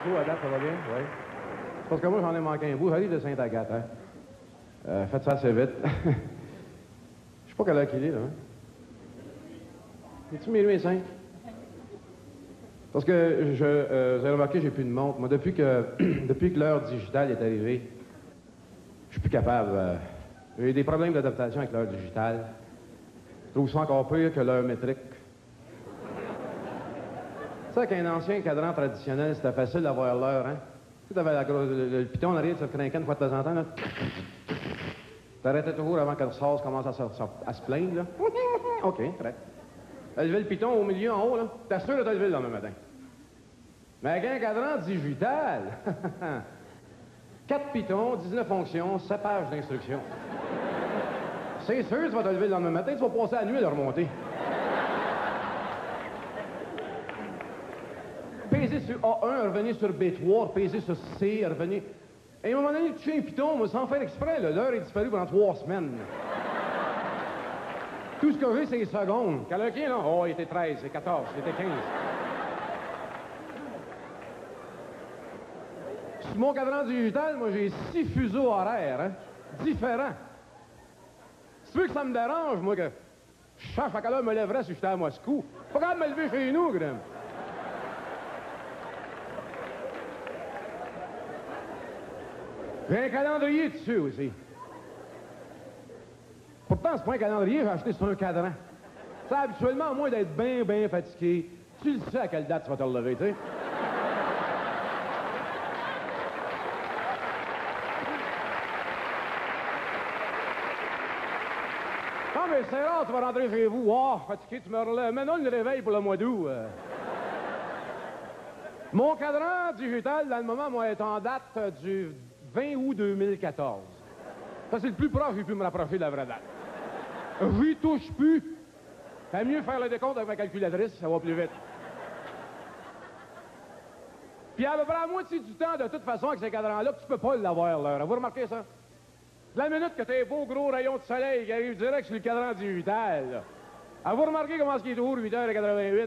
Vous, à date, ça va bien? Oui. Parce que moi, j'en ai manqué un bout. J'arrive de Sainte-Agathe, hein. Faites ça assez vite. Je sais pas quelle heure qu'il est, là. Hein? Es-tu minuit et 5? Parce que vous avez remarqué, j'ai plus de montre. Moi, depuis que l'heure digitale est arrivée, je suis plus capable. J'ai eu des problèmes d'adaptation avec l'heure digitale. Je trouve ça encore pire que l'heure métrique. Tu sais qu'un ancien cadran traditionnel, c'était facile d'avoir l'heure, hein? Tu avais le piton en arrière, tu le crinquais une fois de temps en temps, là. T'arrêtais toujours avant que le sort commence à se plaindre, là. OK, correct. T'as levé le piton au milieu, en haut, là. T'as sûr de te lever le lendemain matin. Mais avec un cadran digital, 4 pitons, 19 fonctions, 7 pages d'instructions. C'est sûr, tu vas te lever le lendemain matin, tu vas passer la nuit à le remonter. Peser sur A1, revenir sur B3, peser sur C, revenir... Et à un moment donné, tu touches un piton, moi, sans faire exprès, l'heure est disparue pendant 3 semaines. Tout ce que j'ai, c'est les secondes. Quelle heure qu'il est, là? Oh, il était 13, c'est 14, il était 15. Sur mon cadran digital, moi, j'ai 6 fuseaux horaires, hein, différents. Si tu veux que ça me dérange, moi, que je cherche à quelle heure je me lèverais si j'étais à Moscou. Pas capable de me lever chez nous, Graham. J'ai un calendrier dessus aussi. Pourtant, c'est pas un calendrier, j'ai acheté sur un cadran. Ça, habituellement, à moins d'être bien fatigué, tu le sais à quelle date tu vas te relever, tu sais. Non, mais c'est rare, tu vas rentrer chez vous. Oh, fatigué, tu me relèves. Mais non, le réveil pour le mois d'août. Mon cadran digital, dans le moment, moi, est en date du 20 août 2014. Ça, c'est le plus proche que j'ai pu me rapprocher de la vraie date. J'y touche plus. T'as mieux faire le décompte avec ma calculatrice, ça va plus vite. Puis à peu près la moitié du temps, de toute façon, avec ces cadrans-là, tu peux pas l'avoir, l'heure. Vous remarquez ça? La minute que t'as un beau gros rayon de soleil qui arrive direct sur le cadran digital, là. Avez-vous remarqué comment est-ce qu'il est toujours 8h88?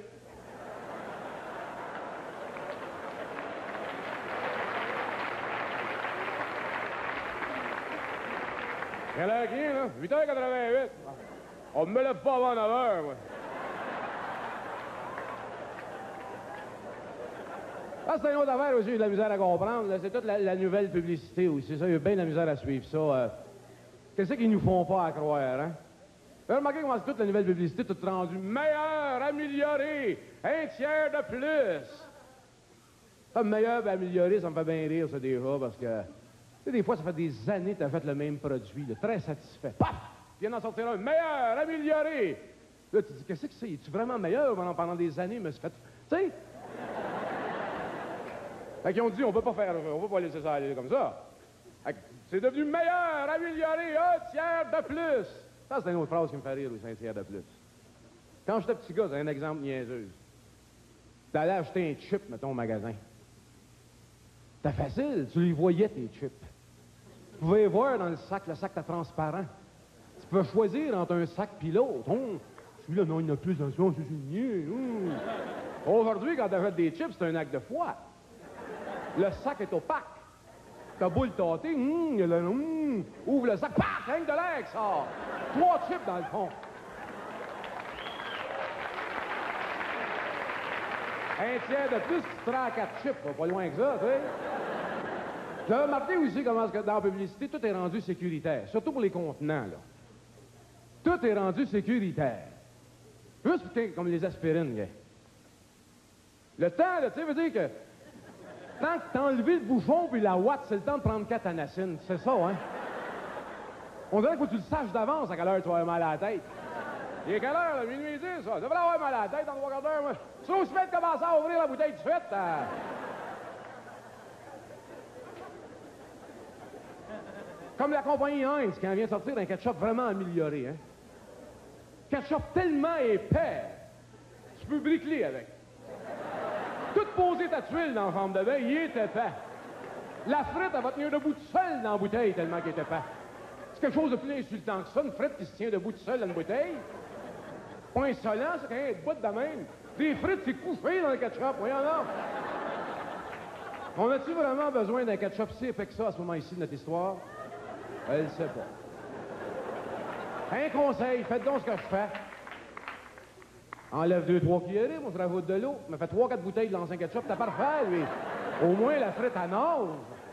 Quelle heure qu'il est, là? 8h88. On me lève pas avant 9h, moi. Ah, c'est une autre affaire aussi, j'ai de la misère à comprendre. C'est toute la nouvelle publicité aussi. Ça, il y a bien de la misère à suivre ça. Qu'est-ce qu'ils nous font pas à croire, hein? Vous avez remarqué comment c'est toute la nouvelle publicité, tout rendu meilleur, amélioré, 1/3 de plus. Ça, meilleur et amélioré, ça me fait bien rire, ça, déjà, parce que... Tu sais, des fois, ça fait des années que tu as fait le même produit, là, très satisfait. Paf! Viens d'en sortir un, meilleur, amélioré. Là, tu dis, qu'est-ce que c'est? Es-tu vraiment meilleur pendant des années, me suis fait... Tu sais? Fait qu'ils ont dit, on peut pas laisser ça aller comme ça. C'est devenu meilleur, amélioré, 1/3 de plus. Ça, c'est une autre phrase qui me fait rire, aussi, 1/3 de plus. Quand j'étais petit gars, c'est un exemple niaiseux. T'allais acheter un chip, mettons, au magasin. C'était facile, tu les voyais, tes chips. Tu pouvais voir dans le sac était transparent. Tu peux choisir entre un sac et l'autre. Oh, celui-là, non, il y en a plus dans celui-là, c'est mieux. Aujourd'hui, quand tu achètes des chips, c'est un acte de foi. Le sac est opaque. T'as beau le tâter, ouvre le sac, paf, rien que de l'air qui sort. 3 chips dans le fond. 1/3 de plus, tu te rends à 4 chips, pas loin que ça, tu sais. J'avais remarqué aussi comment dans la publicité, tout est rendu sécuritaire, surtout pour les contenants, là. Tout est rendu sécuritaire. Juste comme les aspirines, gars. Le temps, là, tu sais, veut dire que tant que t'as enlevé le bouchon puis la ouate, c'est le temps de prendre 4 anacines. C'est ça, hein? On dirait qu'il faut que tu le saches d'avance à quelle heure tu vas avoir mal à la tête. Il est quelle heure, là? Minuit 10, ça? Tu devrais avoir mal à la tête dans 3 quarts d'heure, moi. Si on se met de commencer à ouvrir la bouteille de suite, Comme la compagnie Heinz, qui en vient de sortir un ketchup vraiment amélioré, hein? Ketchup tellement épais, tu peux bricoler avec. Tout poser ta tuile dans la chambre de bain, il est épais. La frite, elle va tenir debout toute seule dans la bouteille tellement qu'elle est épais. C'est quelque chose de plus insultant que ça, une frite qui se tient debout toute seule dans une bouteille. Pas insolent, c'est quand même debout de même. Des frites, c'est couché dans le ketchup, voyons là. On a-tu vraiment besoin d'un ketchup si épais que ça à ce moment-ci de notre histoire? Elle ne sait pas. Un conseil, faites donc ce que je fais. Enlève 2-3 cuillerées, on se rajoute de l'eau. Me fait 3-4 bouteilles de l'ancien ketchup, t'as parfait, lui. Au moins, la frite à nage.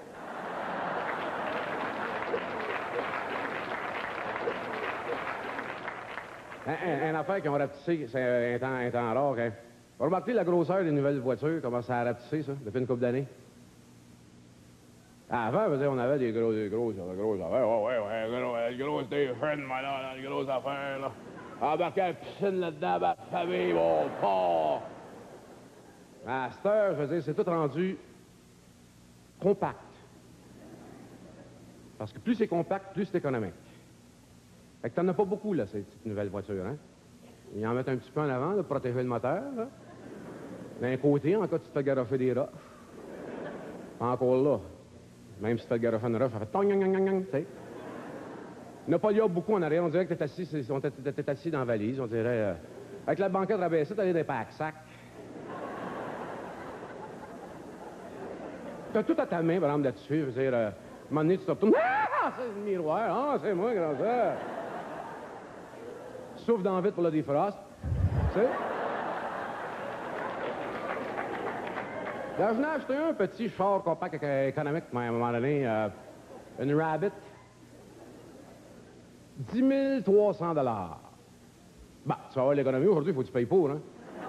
Un affaire qui ont rapetissé, c'est un temps rare. Hein. Vous remarquez la grosseur des nouvelles voitures, comment ça a rapetissé, ça, depuis une couple d'années? Avant, on avait des grosses affaires. Ouais, grosse téléphone, malade, les grosses affaires, là. Embarquer à la piscine là-dedans, ma famille, mon port. À cette heure, je veux dire, c'est tout rendu compact. Parce que plus c'est compact, plus c'est économique. Fait que t'en as pas beaucoup, là, ces petites nouvelles voitures, hein? Ils en mettent un petit peu en avant, là, pour protéger le moteur, là. D'un côté, en cas, tu te fais garrocher des roches. Encore là. Même si tu te fais garrocher une roche, ça fait tong, tu sais. Il n'y en a pas là beaucoup en arrière. On dirait que t'es assis dans la valise, on dirait... avec la banquette rabaissée, t'as des pack-sacs. T'as tout à ta main, par exemple, là-dessus. Je veux dire, à un moment donné, tu te retournes. Ah, c'est le miroir. Ah, c'est moi, grand ça. Souffle dans le vide pour le defrost. Tu sais? Là, je n'ai acheté un petit char compact économique, à un moment donné, une Rabbit. 10 300 $. Bah, tu vas avoir l'économie aujourd'hui, il faut que tu payes pour, hein?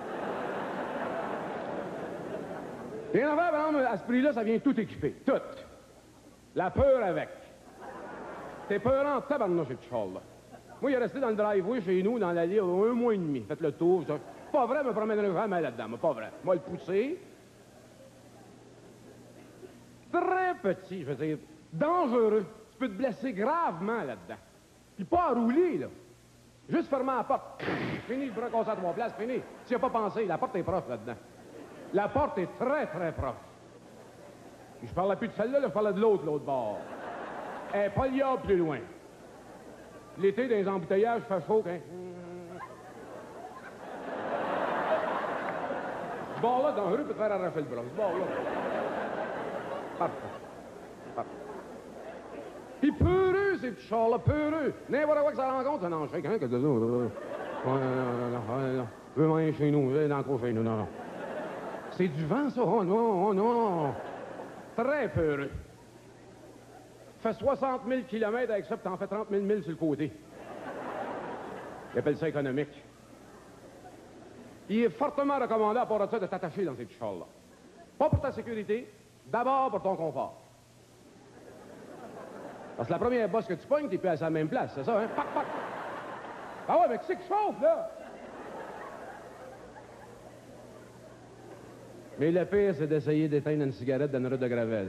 Et en affaire, par exemple, à ce prix-là, ça vient tout équipé. Tout. La peur avec. T'es peurant en tabarnouche, ce petit char-là. Moi, il est resté dans le driveway chez nous, dans l'allée, 1 mois et demi. Faites le tour. Pas vrai, me promènerai jamais là-dedans, mais pas vrai. Moi, le pousser. Très petit, je veux dire, dangereux. Tu peux te blesser gravement là-dedans. Puis pas à rouler, là. Juste fermer la porte. Fini, le bras cassé à 3 places, fini. Tu n'y as pas pensé, la porte est proche là-dedans. La porte est très, très proche. Puis je parlais plus de celle-là, je parlais de l'autre bord. Elle n'est pas liable plus loin. L'été, dans les embouteillages, il fait chaud, hein. Ce bord-là, dans la rue, peut te faire arracher le bras. Ce bord-là. Parfait. Parfait. Puis peureux, ces petits chars-là, peureux. N'importe quoi que ça rencontre, non, je sais hein, que de non. Je veux manger chez nous, je vais dans le coin chez nous, non. C'est du vent, ça, oh non, oh non. Très peureux. Fais 60 000 km avec ça, puis t'en fais 30 000 milles sur le côté. Ils appellent ça économique. Il est fortement recommandé, à part de ça, de t'attacher dans ces petits chars-là. Pas pour ta sécurité, d'abord pour ton confort. Parce que la première bosse que tu pognes, t'es plus à la même place, c'est ça, hein? Pac, pac! Ah ouais, mais qui c'est qui chauffe, là? Mais le pire, c'est d'essayer d'éteindre une cigarette dans une rue de Gravel.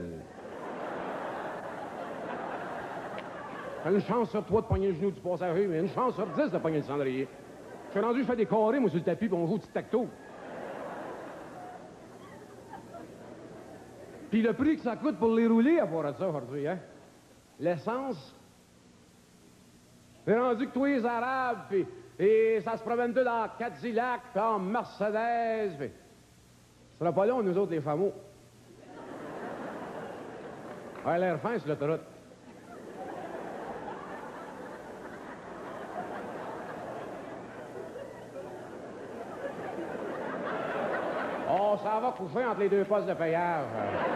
T'as une chance sur 3 de pogner le genou du passager, mais une chance sur 10 de pogner le cendrier. Je suis rendu, je fais des carrés, moi, sur le tapis, puis on joue au tic-tac-toe. Puis le prix que ça coûte pour les rouler à part de ça aujourd'hui, hein? L'essence. C'est rendu que tous les Arabes, puis et ça se promène tout en Cadillac, puis en Mercedes, puis... Ce sera pas long, nous autres, les fameaux. Ouais, l'air fin sur l'autoroute. Oh, ça va coucher entre les deux postes de payage.